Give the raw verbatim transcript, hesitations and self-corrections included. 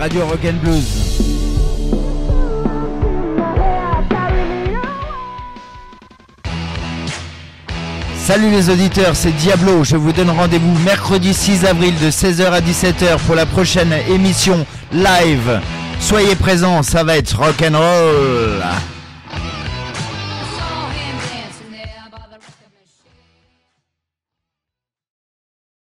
Radio Rock and Blues. Salut les auditeurs, c'est Diablo. Je vous donne rendez-vous mercredi six avril de seize heures à dix-sept heures pour la prochaine émission live. Soyez présents, ça va être rock and roll.